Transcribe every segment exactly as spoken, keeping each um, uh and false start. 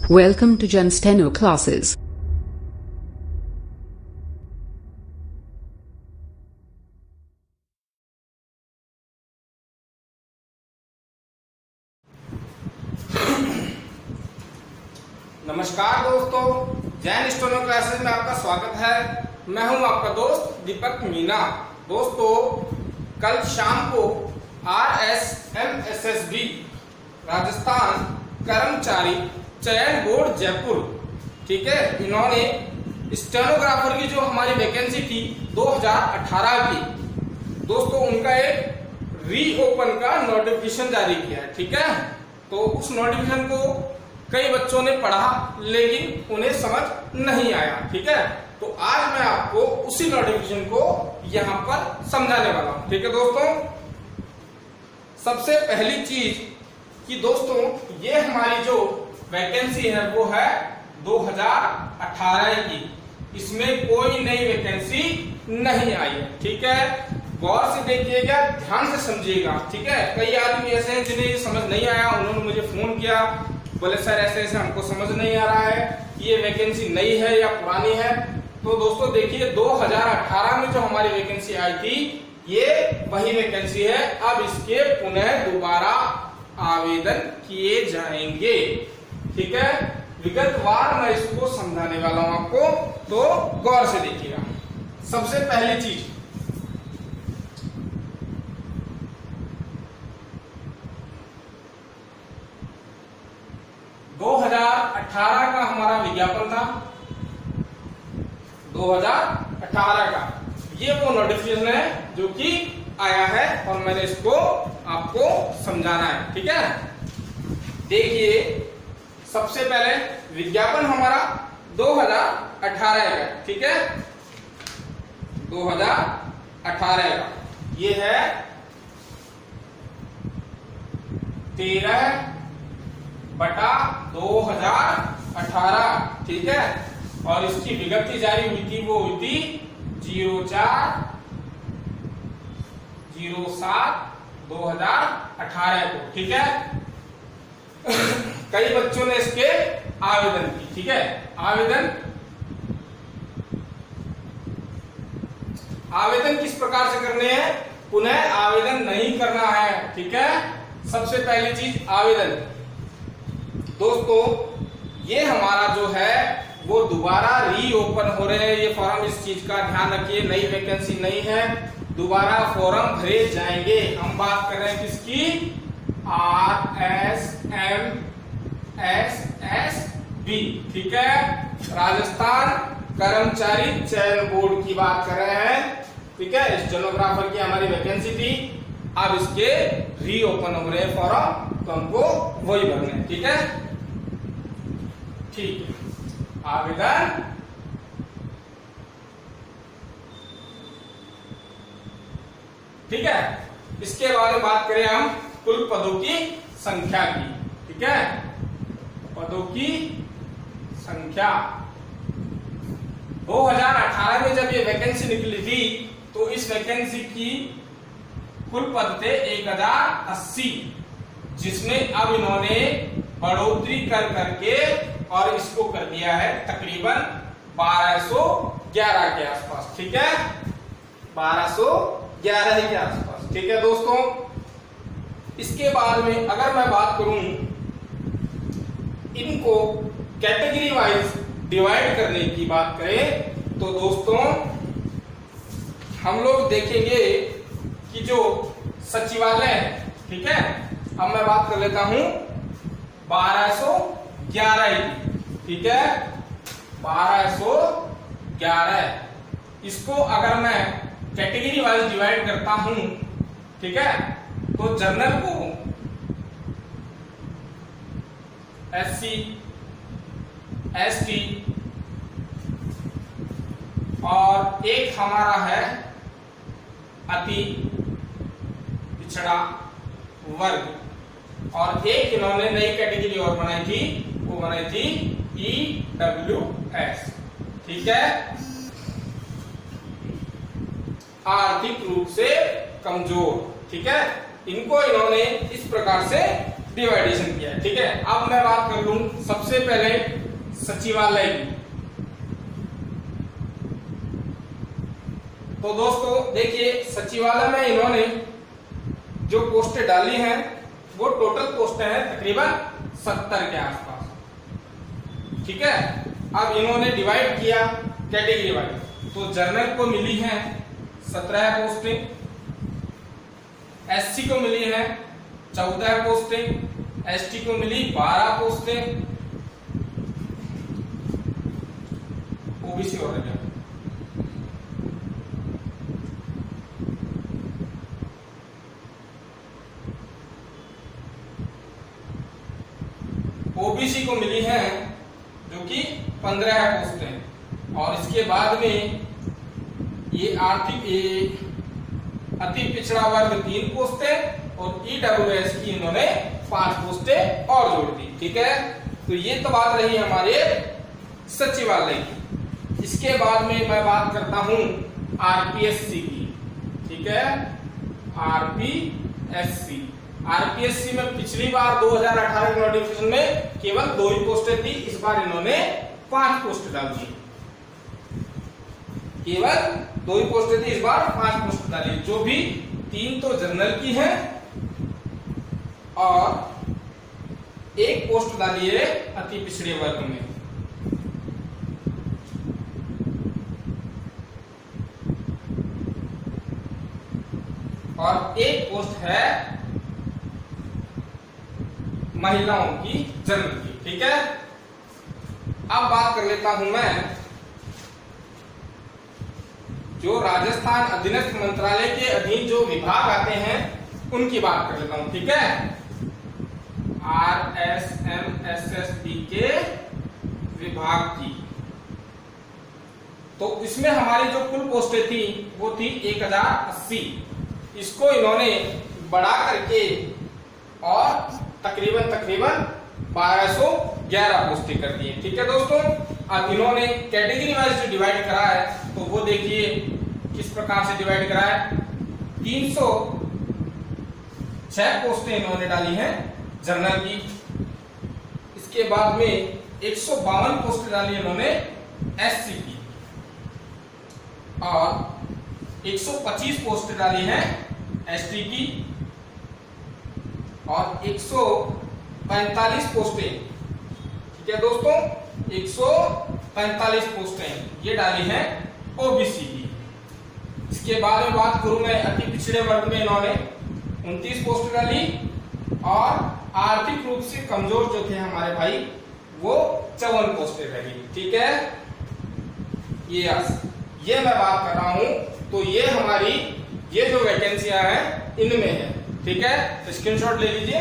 Welcome to Jen Steno classes. नमस्कार दोस्तों, Jain steno classes में आपका स्वागत है। मैं हूं आपका दोस्त दीपक मीना। दोस्तों, कल शाम को R S M S S B Rajasthan कर्मचारी चयन बोर्ड जयपुर, ठीक है, इन्होंने स्टेनोग्राफर की जो हमारी वैकेंसी थी दो हज़ार अठारह की, दोस्तों उनका एक रीओपन का नोटिफिकेशन जारी किया है। ठीक है, तो उस नोटिफिकेशन को कई बच्चों ने पढ़ा लेकिन उन्हें समझ नहीं आया। ठीक है, तो आज मैं आपको उसी नोटिफिकेशन को यहां पर समझाने वाला हूं। ठीक है दोस्तों, सबसे पहली चीज कि दोस्तों ये हमारी जो वैकेंसी है वो है दो हज़ार अठारह की, इसमें कोई नई वैकेंसी नहीं आई है। ठीक है, गौर से देखिएगा, ध्यान से समझिएगा। ठीक है, कई आदमी ऐसे हैं जिन्हें ये समझ नहीं आया, उन्होंने मुझे फोन किया, बोले सर ऐसे ऐसे हमको समझ नहीं आ रहा है कि ये वैकेंसी नई है या पुरानी है। तो दोस्तों देखिए, दो हज़ार अठारह में जो हमारी वैकेंसी आई थी ये वही वैकेंसी है। अब इसके पुनः दोबारा आवेदन किए जाएंगे। ठीक है, विगतवार मैं इसको समझाने वाला हूं आपको, तो गौर से देखिएगा। सबसे पहली चीज, दो हज़ार अठारह का हमारा विज्ञापन था, दो हज़ार अठारह का ये वो नोटिफिकेशन है जो कि आया है और मैंने इसको आपको समझाना है। ठीक है, देखिए सबसे पहले विज्ञापन हमारा दो हज़ार अठारह का, ठीक है, दो हज़ार अठारह का ये है तेरह बटा दो हज़ार अठारह। ठीक है, और इसकी विज्ञप्ति जारी हुई थी, वो हुई थी जीरो चार जीरो सात दो हजार अठारह को। ठीक है, कई बच्चों ने इसके आवेदन की। ठीक है, आवेदन आवेदन किस प्रकार से करने हैं, पुनः आवेदन नहीं करना है। ठीक है, सबसे पहली चीज आवेदन, दोस्तों ये हमारा जो है वो दोबारा रीओपन हो रहे हैं ये फॉर्म, इस चीज का ध्यान रखिए। नई वैकेंसी नहीं है, दोबारा फॉर्म भरे जाएंगे। हम बात कर रहे हैं किसकी, R S M S S B, ठीक है, राजस्थान कर्मचारी चयन बोर्ड की बात कर रहे हैं। ठीक है, स्टेनोग्राफर की हमारी वैकेंसी थी, अब इसके रीओपन हो रहे हैं फॉर्म, तो हमको वही भरने हैं। ठीक है, ठीक है, आवेदन ठीक है। इसके बाद में बात करें हम कुल पदों की संख्या की। ठीक है, पदों की संख्या दो हज़ार अठारह में जब ये वैकेंसी निकली थी तो इस वैकेंसी की कुल पद थे एक हजार अस्सी, जिसमें अब इन्होंने बढ़ोतरी कर करके और इसको कर दिया है तकरीबन बारह सौ ग्यारह के आसपास। ठीक है, बारह सौ ग्यारह के आसपास। ठीक है दोस्तों, इसके बाद में अगर मैं बात करूं इनको कैटेगरी वाइज डिवाइड करने की बात करें तो दोस्तों हम लोग देखेंगे कि जो सचिवालय है, ठीक है, अब मैं बात कर लेता हूं बारह सौ ग्यारह की। ठीक है, बारह सौ ग्यारह, इसको अगर मैं कैटेगरी वाइज डिवाइड करता हूं, ठीक है, तो जनरल को एस सी एस टी और एक हमारा है अति पिछड़ा वर्ग, और एक इन्होंने नई कैटेगरी और बनाई थी, वो बनाई थी ई डब्ल्यू एस। ठीक है, आर्थिक रूप से कमजोर। ठीक है, इनको इन्होंने इस प्रकार से डिवाइडेशन किया है। ठीक है, अब मैं बात कर लूं सबसे पहले सचिवालय की। तो दोस्तों देखिए, सचिवालय में इन्होंने जो पोस्टें डाली हैं वो टोटल पोस्टें हैं तकरीबन सत्तर के आसपास। ठीक है, अब इन्होंने डिवाइड किया कैटेगरी वाइज। तो जनरल को मिली हैं सत्रह पोस्टें, एससी को मिली हैं चौदह पोस्टें, एसटी को मिली बारह पोस्टें, ओबीसी और गया। ओबीसी को मिली हैं जो कि पंद्रह पोस्टें, और इसके बाद में ये आर्थिक ये अति पिछड़ा वर्ग तीन पोस्टें और ईडब्ल्यूएस की इन्होंने पांच पोस्टें और जोड़ दी। ठीक है, तो ये तो बात रही हमारे सचिवालय की। इसके बाद में मैं बात करता हूं आरपीएससी की। ठीक है, आरपीएससी आरपीएससी में पिछली बार दो हज़ार अठारह के नोटिफिकेशन में केवल दो ही पोस्टें थी, इस बार इन्होंने पांच पोस्ट डाल दी। केवल दो ही पोस्टें थी, इस बार पांच पोस्ट डाली। जो भी तीन तो जनरल की है और एक पोस्ट डाली है अति पिछड़े वर्ग में। और एक पोस्ट है महिलाओं की जनरल की। ठीक है, अब बात कर लेता हूं मैं जो राजस्थान अधीनस्थ मंत्रालय के अधीन जो विभाग आते हैं उनकी बात कर लेता हूं। ठीक है, R S M S S D के विभाग की। तो इसमें हमारी जो कुल पोस्टें थी वो थी एक हजार अस्सी। इसको इन्होंने बढ़ा करके और तकरीबन तकरीबन बारह सौ ग्यारह पोस्टें कर दी है। ठीक है दोस्तों, अब इन्होंने कैटेगरी वाइज जो डिवाइड करा है तो वो देखिए किस प्रकार से डिवाइड करा है। तीन सौ छह पोस्टें इन्होंने डाली हैं जनरल की। इसके बाद में एक सौ बावन पोस्टें डाली इन्होंने एससी की, और एक सौ पच्चीस पोस्टें डाली हैं एसटी की, और एक सौ पैंतालीस पोस्टें, ठीक है दोस्तों, एक सौ पैंतालीस पोस्टें ये डाली हैं ओबीसी की। इसके बाद में बात करूं मैं अति पिछड़े वर्ग में इन्होंने उनतीस पोस्ट डाली, और आर्थिक रूप से कमजोर जो थे हमारे भाई वो चौवन पोस्टें डाली। ठीक है, ये ये मैं बात कर रहा हूं। तो ये हमारी ये जो वैकेंसियां हैं इनमें है। ठीक है, तो स्क्रीनशॉट ले लीजिए।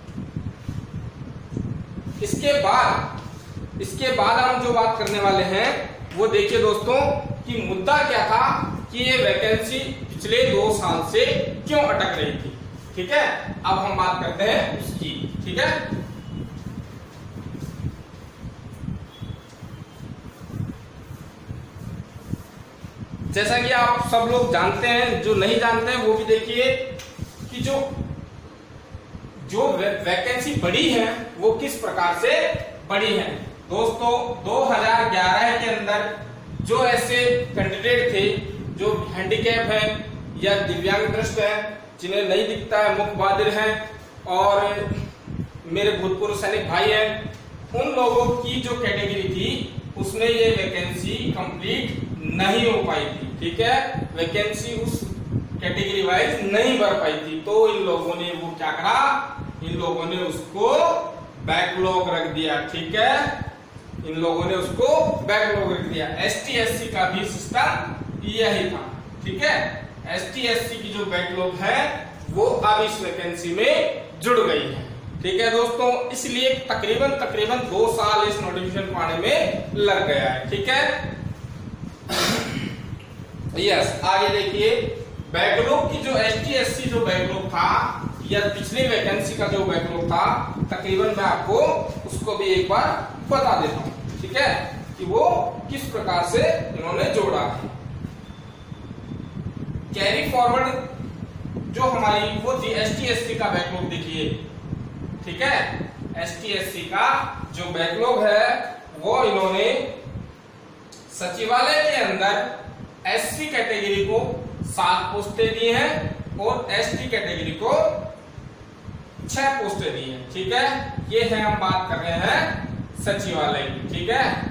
इसके बाद इसके बाद हम जो बात करने वाले हैं वो देखिए दोस्तों कि मुद्दा क्या था कि ये वैकेंसी पिछले दो साल से क्यों अटक रही थी। ठीक है, अब हम बात करते हैं उसकी। ठीक है, जैसा कि आप सब लोग जानते हैं, जो नहीं जानते हैं वो भी देखिए कि जो जो वैकेंसी बढ़ी है वो किस प्रकार से बढ़ी है। दोस्तों दो हज़ार ग्यारह के अंदर जो ऐसे कैंडिडेट थे जो हैंडीकैप हैं या दिव्यांग दृष्ट हैं, जिन्हें नहीं दिखता है, मुख बधिर हैं, और मेरे भूतपूर्व सैनिक भाई हैं, उन लोगों की जो कैटेगरी थी उसमें ये वैकेंसी कंप्लीट नहीं हो पाई थी। ठीक है, वैकेंसी उस कैटेगरी वाइज नहीं भर पाई थी। तो इन लोगों ने वो क्या करा, इन लोगों ने उसको बैकलॉग रख दिया। ठीक है, इन लोगों ने उसको बैकलॉग रख दिया। एसटी एससी का भी सिस्टम यही था। ठीक है, एसटी एससी की जो बैकलॉग है वो अब इस वैकेंसी में जुड़ गई है। ठीक है दोस्तों, इसलिए तकरीबन तकरीबन दो साल इस नोटिफिकेशन पाने में लग गया है। ठीक है, यस, आगे देखिए बैकलॉग की जो एसटी एससी जो बैकलॉग था या पिछली वैकेंसी का जो बैकलॉग था, तकरीबन मैं आपको उसको भी एक बार बता देता हूं। ठीक है, कि वो किस प्रकार से इन्होंने जोड़ा है। कैरी फॉरवर्ड जो हमारी वो थी एसटी एससी का बैकलॉग देखिए, ठीक है। एस टी एस सी का जो बैकलॉग है वो इन्होंने सचिवालय के अंदर एस सी कैटेगरी को सात पोस्टें दी हैं और एस टी कैटेगरी को छह पोस्टें दी हैं, ठीक है। ये है, हम बात कर रहे हैं सचिवालय की, ठीक है।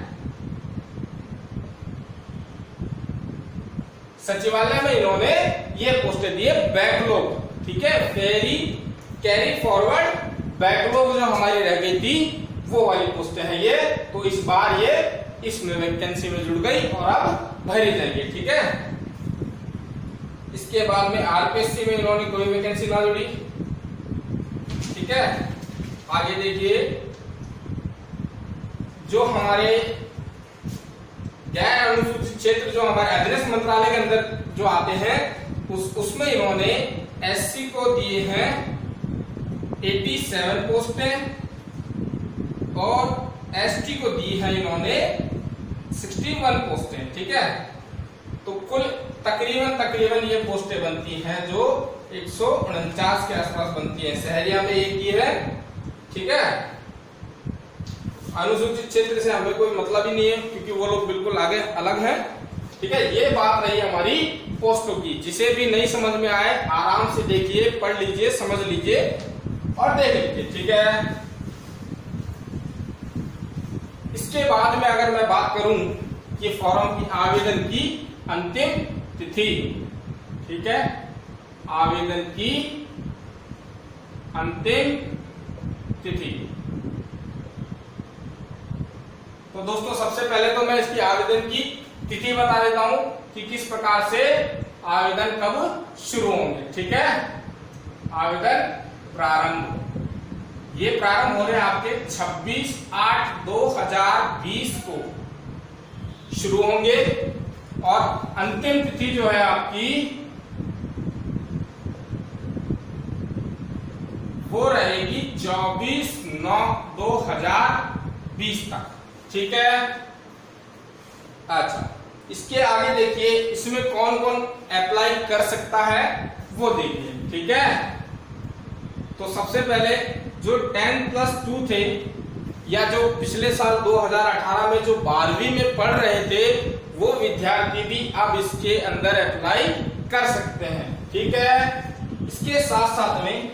सचिवालय में इन्होंने ये पोस्टें दी है बैकलॉग, ठीक है। फेरी कैरी फॉरवर्ड बैकलॉग जो हमारी रह गई थी वो वाली पोस्टें हैं ये। तो इस बार ये इसमें वैकेंसी में जुड़ गई और अब भरी जाएगी, ठीक है। इसके बाद में आरपीएससी में इन्होंने कोई वैकेंसी ना जुड़ी, ठीक है। आगे देखिए, जो हमारे गैर अनुसूचित क्षेत्र जो हमारे अधीनस्थ मंत्रालय के अंदर जो आते हैं उस उसमें इन्होंने एससी को दिए हैं सत्तासी पोस्टें और एसटी को दी है इन्होंने इकसठ पोस्टें, ठीक है। तो कुल तकरीबन तकरीबन ये पोस्टें बनती हैं जो एक सौ उनचास के आसपास बनती हैं। शहरिया में एक ही है, ठीक है। अनुसूचित क्षेत्र से हमें कोई मतलब ही नहीं है क्योंकि वो लोग बिल्कुल आगे अलग हैं, ठीक है। ये बात रही हमारी पोस्टों की। जिसे भी नहीं समझ में आए आराम से देखिए, पढ़ लीजिए, समझ लीजिए और देख लीजिए, ठीक है। इसके बाद में अगर मैं बात करूं कि फॉर्म की आवेदन की अंतिम तिथि, ठीक है, आवेदन की अंतिम तिथि। तो दोस्तों सबसे पहले तो मैं इसकी आवेदन की तिथि बता देता हूं कि किस प्रकार से आवेदन कब शुरू होंगे, ठीक है। आवेदन प्रारंभ, ये प्रारंभ हो रहे हैं आपके छब्बीस आठ दो हजार बीस को शुरू होंगे और अंतिम तिथि जो है आपकी वो रहेगी चौबीस नौ दो हजार बीस तक, ठीक है। अच्छा, इसके आगे देखिए इसमें कौन कौन अप्लाई कर सकता है वो देखिए, ठीक है। तो सबसे पहले जो टेन प्लस टू थे या जो पिछले साल दो हजार अठारह में जो बारहवीं में पढ़ रहे थे वो विद्यार्थी भी अब इसके अंदर अप्लाई कर सकते हैं, ठीक है। इसके साथ साथ में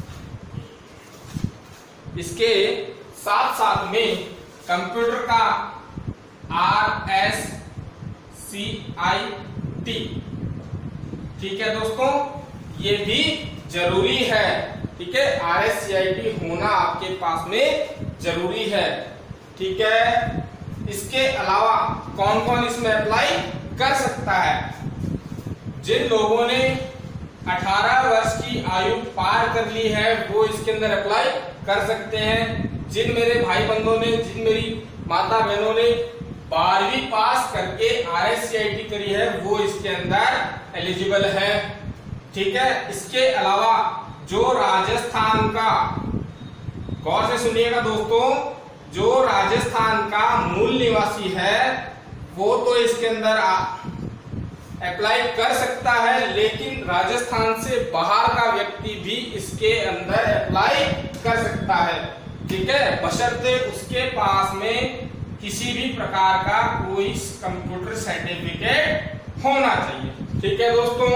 इसके साथ साथ में कंप्यूटर का R S C I T, ठीक है दोस्तों, ये भी जरूरी है, ठीक है। R S C I T होना आपके पास में जरूरी है, ठीक है। इसके अलावा कौन कौन इसमें अप्लाई कर सकता है? जिन लोगों ने अठारह वर्ष की आयु पार कर ली है वो इसके अंदर अप्लाई कर सकते हैं। जिन मेरे भाई बंधुओं ने, जिन मेरी माता बहनों ने बारहवीं पास करके R S C I T करी है वो इसके अंदर एलिजिबल है, ठीक है। इसके अलावा जो राजस्थान का, गौर से सुनिएगा दोस्तों, जो राजस्थान का मूल निवासी है वो तो इसके अंदर अप्लाई कर सकता है, लेकिन राजस्थान से बाहर का व्यक्ति भी इसके अंदर अप्लाई कर सकता है, ठीक है, बशर्ते उसके पास में किसी भी प्रकार का कोई कंप्यूटर सर्टिफिकेट होना चाहिए, ठीक है दोस्तों।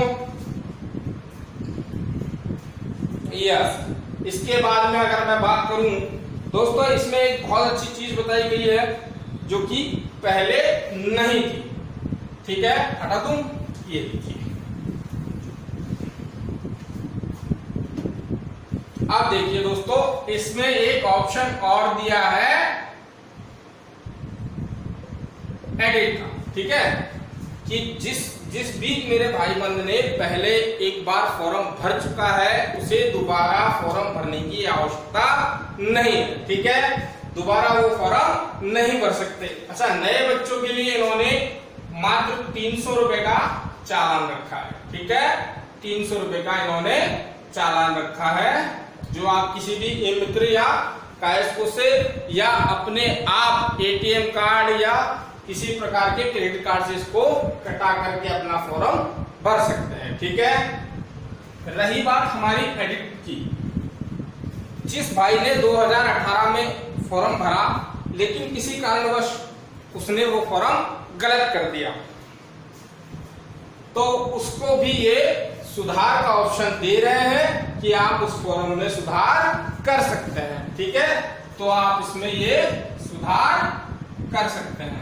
यस, इसके बाद में अगर मैं बात करूं दोस्तों, इसमें एक बहुत अच्छी चीज बताई गई है जो कि पहले नहीं थी, ठीक है। हटा दूं, ये देखिए, अब देखिए दोस्तों, इसमें एक ऑप्शन और दिया है एडिट का, ठीक है, कि जिस जिस भी मेरे भाई बंद ने पहले एक बार फॉर्म भर चुका है उसे दोबारा फॉर्म भरने की आवश्यकता नहीं है, ठीक है, दोबारा वो फॉर्म नहीं भर सकते। अच्छा, नए बच्चों के लिए इन्होंने मात्र तीन सौ रुपए का चालान रखा है, ठीक है, तीन सौ रुपए का इन्होंने चालान रखा है, जो आप किसी भी ई मित्र या कायस्को से या अपने आप ए टी एम कार्ड या किसी प्रकार के क्रेडिट कार्ड से इसको कटा करके अपना फॉर्म भर सकते हैं, ठीक है। रही बात हमारी एडिट की, जिस भाई ने दो हज़ार अठारह में फॉर्म भरा लेकिन किसी कारणवश उसने वो फॉर्म गलत कर दिया, तो उसको भी ये सुधार का ऑप्शन दे रहे हैं कि आप उस फॉर्म में सुधार कर सकते हैं। ठीक है, तो आप इसमें ये सुधार कर सकते हैं।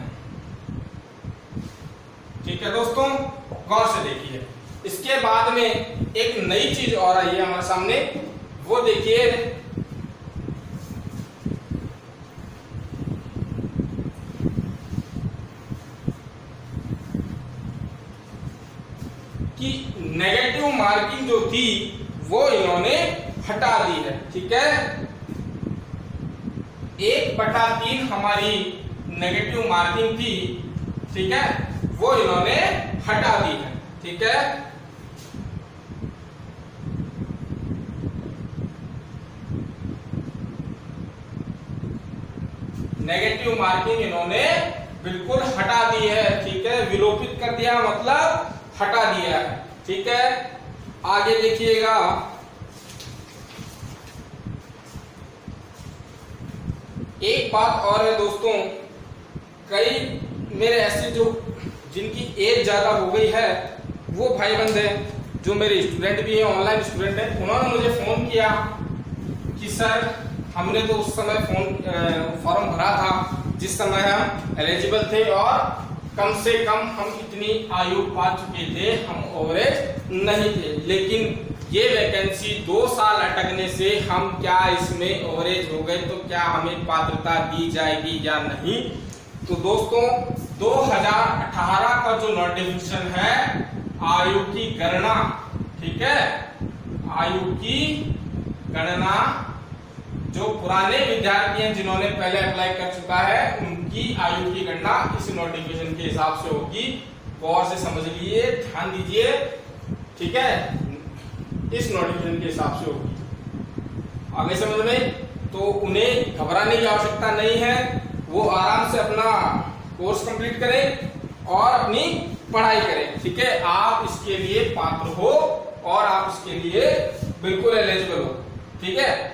ठीक है दोस्तों, गौर से देखिए। इसके बाद में एक नई चीज और आई है हमारे सामने, वो देखिए कि नेगेटिव मार्किंग जो थी वो इन्होंने हटा दी है। ठीक है, एक बटा तीन हमारी नेगेटिव मार्किंग थी, ठीक है, वो इन्होंने हटा दी है। ठीक है, नेगेटिव मार्किंग इन्होंने बिल्कुल हटा दी है। ठीक है, विलोपित कर दिया मतलब हटा दिया है। ठीक है, आगे देखिएगा, एक बात और है दोस्तों, कई मेरे ऐसे जो जिनकी एज ज्यादा हो गई है वो भाई बंद हैं, जो मेरे स्टूडेंट भी हैं, ऑनलाइन स्टूडेंट हैं, उन्होंने मुझे फोन किया कि सर हमने तो उस समय फोन फॉर्म भरा था जिस समय हम एलिजिबल थे और कम से कम हम इतनी आयु पा चुके थे, हम ओवरेज नहीं थे, लेकिन ये वैकेंसी दो साल अटकने से हम क्या इसमें ओवरेज हो गए, तो क्या हमें पात्रता दी जाएगी या नहीं। तो दोस्तों दो हज़ार अठारह का जो नोटिफिकेशन है आयु की गणना, ठीक है, आयु की गणना जो पुराने विद्यार्थी हैं जिन्होंने पहले अप्लाई कर चुका है उनकी आयु की गणना इस नोटिफिकेशन के हिसाब से होगी। गौर से समझ लीजिए, ध्यान दीजिए, ठीक है, इस नोटिफिकेशन के हिसाब से होगी। आगे समझ में, तो उन्हें घबराने की आवश्यकता नहीं है, वो आराम से अपना कोर्स कंप्लीट करें और अपनी पढ़ाई करें। ठीक है, आप इसके लिए पात्र हो और आप इसके लिए बिल्कुल एलिजिबल हो। ठीक है,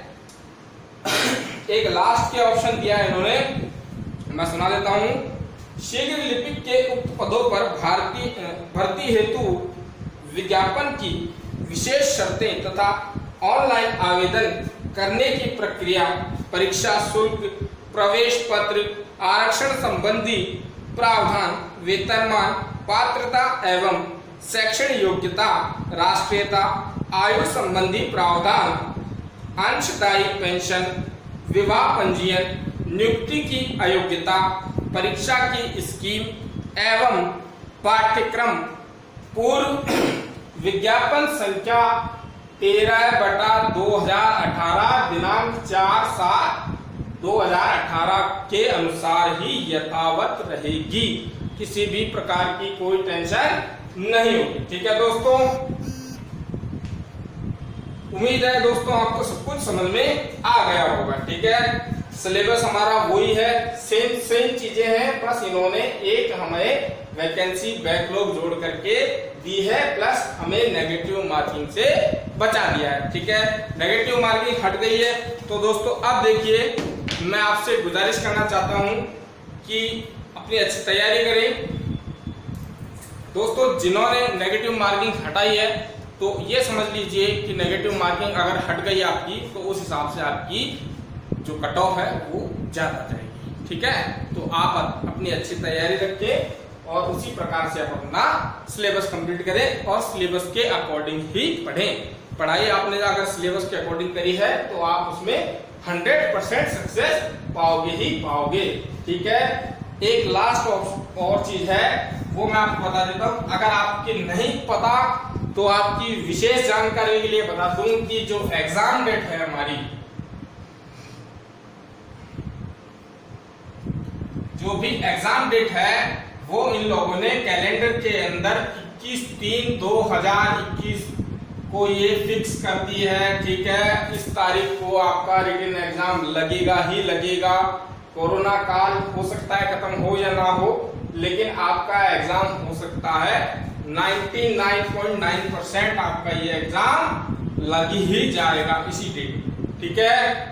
एक लास्ट के ऑप्शन दिया है इन्होंने, मैं सुना देता हूं। शीघ्र लिपिक के उक्त पदों पर भारतीय भर्ती हेतु विज्ञापन की विशेष शर्तें तथा ऑनलाइन आवेदन करने की प्रक्रिया, परीक्षा शुल्क, प्रवेश पत्र, आरक्षण संबंधी प्रावधान, वेतनमान, पात्रता एवं शैक्षणिक योग्यता, राष्ट्रीयता, आयु संबंधी प्रावधान, अंशदायी पेंशन, विवाह पंजीयन, नियुक्ति की अयोग्यता, परीक्षा की स्कीम एवं पाठ्यक्रम, पूर्व विज्ञापन संख्या तेरह बटा दो हजार अठारह दिनांक चार सात दो हजार अठारह के अनुसार ही यथावत रहेगी, किसी भी प्रकार की कोई टेंशन नहीं होगी। ठीक है दोस्तों, उम्मीद है दोस्तों आपको सब कुछ समझ में आ गया होगा। ठीक है, सिलेबस हमारा वही है, सेम सेम चीजें हैं, बस इन्होंने एक हमें वैकेंसी बैकलॉग जोड़ करके दी है, प्लस हमें नेगेटिव मार्किंग से बचा दिया है। ठीक है, नेगेटिव मार्किंग हट गई है। तो दोस्तों अब देखिए, मैं आपसे गुजारिश करना चाहता हूं कि अपनी अच्छी तैयारी करें। दोस्तों जिन्होंने नेगेटिव मार्किंग हटाई है तो ये समझ लीजिए कि नेगेटिव मार्किंग अगर हट गई आपकी तो उस हिसाब से आपकी जो कट ऑफ है वो ज्यादा जाएगी। ठीक है, तो आप अपनी अच्छी तैयारी रखें और उसी प्रकार से आप अपना सिलेबस कंप्लीट करें और सिलेबस के अकॉर्डिंग ही पढ़ें। पढ़ाई आपने अगर सिलेबस के अकॉर्डिंग करी है तो आप उसमें हंड्रेड परसेंट सक्सेस पाओगे ही पाओगे। ठीक है, एक लास्ट और चीज है वो मैं आपको बता देता हूं, अगर आपके नहीं पता तो आपकी विशेष जानकारी के लिए बता दूं कि जो एग्जाम डेट है हमारी, जो भी एग्जाम डेट है वो इन लोगों ने कैलेंडर के अंदर इक्कीस तीन दो हजार इक्कीस को ये फिक्स कर दी है। ठीक है, इस तारीख को आपका रिटन एग्जाम लगेगा ही लगेगा। कोरोना काल हो सकता है खत्म हो या ना हो, लेकिन आपका एग्जाम हो सकता है निन्यानवे पॉइंट नौ परसेंट आपका ये एग्जाम लग ही जाएगा इसी डेट। ठीक है,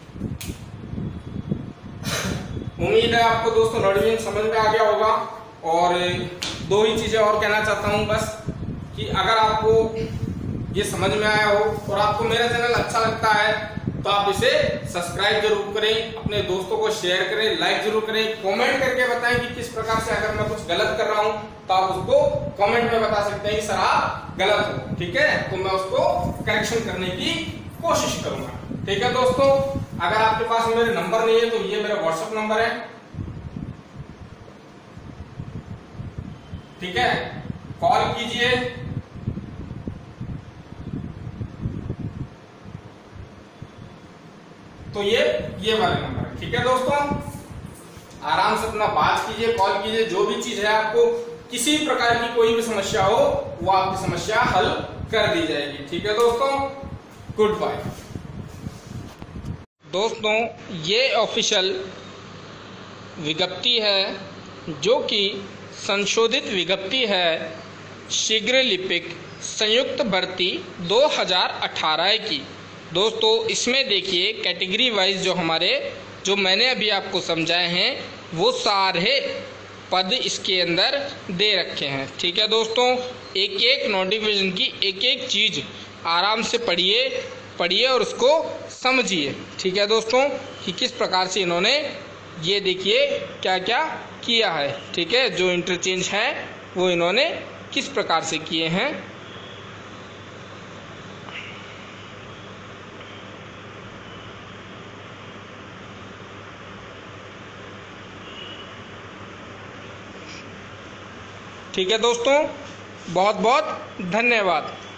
उम्मीद है आपको दोस्तों नोटिफिकेशन समझ में आ गया होगा। और दो ही चीजें और कहना चाहता हूं बस, कि अगर आपको ये समझ में आया हो और आपको मेरा चैनल अच्छा लगता है तो आप इसे सब्सक्राइब जरूर करें, अपने दोस्तों को शेयर करें, लाइक जरूर करें, कमेंट करके बताएं कि किस प्रकार से अगर मैं कुछ गलत कर रहा हूं तो आप उसको कमेंट में बता सकते हैं कि सर आप गलत हो, ठीक है, तो मैं उसको करेक्शन करने की कोशिश करूंगा। ठीक है दोस्तों, अगर आपके पास मेरे नंबर नहीं है तो ये मेरा व्हाट्सएप नंबर है, ठीक है, कॉल कीजिए। तो ये ये वाले नंबर है, ठीक है दोस्तों, आराम से अपना बात कीजिए, कॉल कीजिए, जो भी चीज है आपको किसी प्रकार की कोई भी समस्या हो वो आपकी समस्या हल कर दी जाएगी। ठीक है दोस्तों, गुड बाय। दोस्तों ये ऑफिशियल विज्ञप्ति है जो कि संशोधित विज्ञप्ति है शीघ्र लिपिक संयुक्त भर्ती दो हज़ार अठारह की। दोस्तों इसमें देखिए कैटेगरी वाइज जो हमारे जो मैंने अभी आपको समझाए हैं वो सारे पद इसके अंदर दे रखे हैं। ठीक है दोस्तों, एक एक नोटिफिकेशन की एक एक चीज़ आराम से पढ़िए पढ़िए और उसको समझिए। ठीक है दोस्तों, कि किस प्रकार से इन्होंने ये देखिए क्या क्या किया है। ठीक है, जो इंटरचेंज है वो इन्होंने किस प्रकार से किए हैं। ठीक है दोस्तों, बहुत बहुत धन्यवाद।